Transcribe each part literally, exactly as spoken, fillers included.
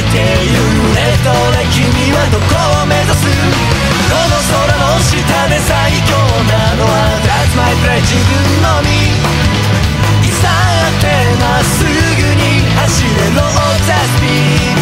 っているレッドで君はどこを目指す？この空の下で最強なのは That's my play 自分のみいさってまっすぐに走れろ The speed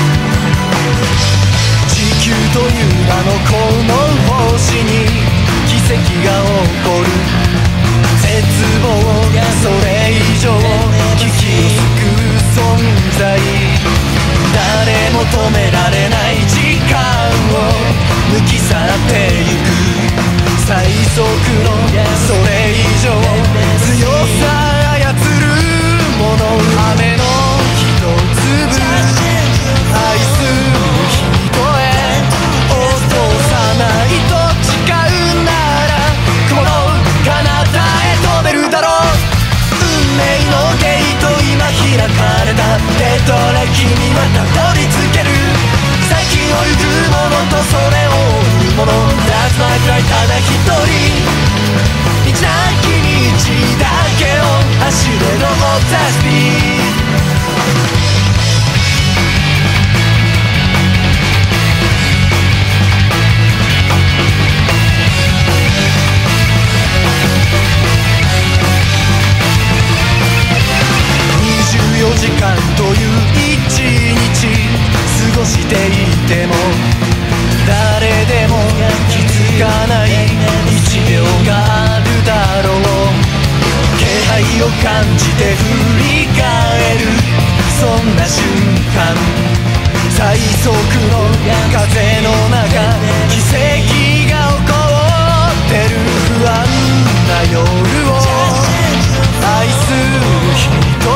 地球という名のこの星に奇跡が起こる絶望がそれ以上危機を救う存在誰も止められない時間を抜き去ってゆく最速のそれ以上強さ操るもの雨の一粒愛する人へ落とさないと誓うなら雲の彼方へ飛べるだろう運命のゲート今開かれたレッドで君はたどり着ける先を行くものとそれを追うもの That's my flight ただ一人道なき道だけを走れろ The speedにじゅうよじかんという一日過ごしていても誰でも気づかないいちびょうがあるだろう気配を感じて振り返るそんな瞬間最速の風の中奇跡が起こってる不安な夜を愛する人